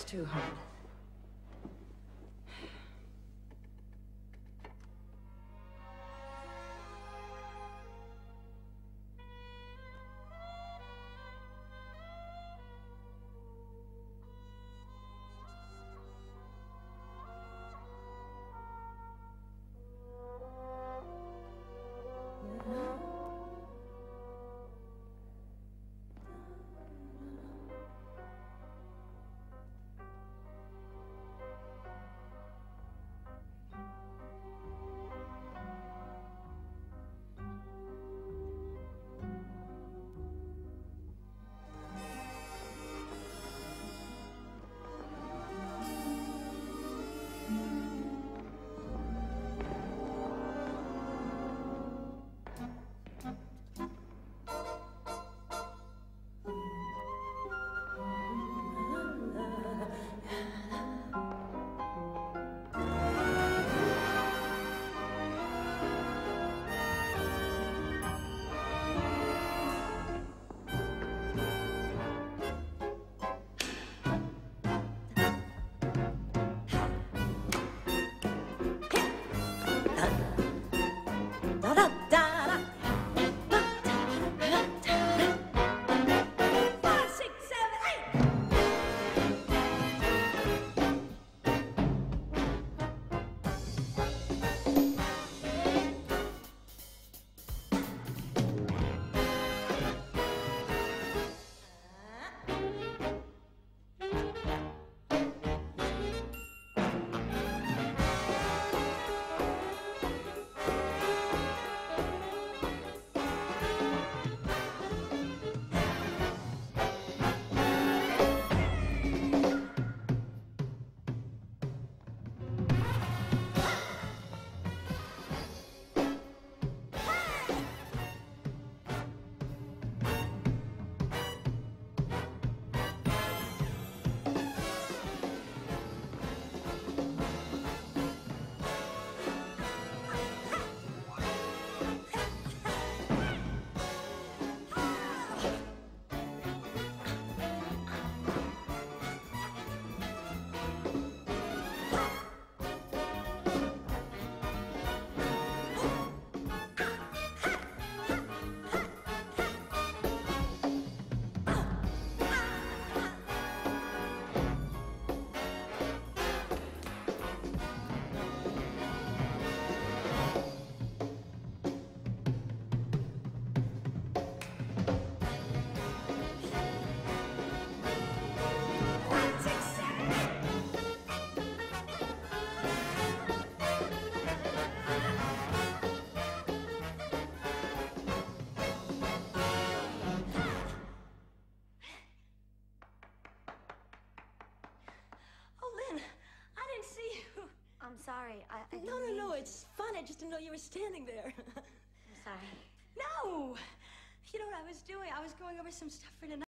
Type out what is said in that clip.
too hard. I'm sorry. I didn't No, mean to. it's fun. I just didn't know you were standing there. I'm sorry. No! You know what I was doing? I was going over some stuff for tonight.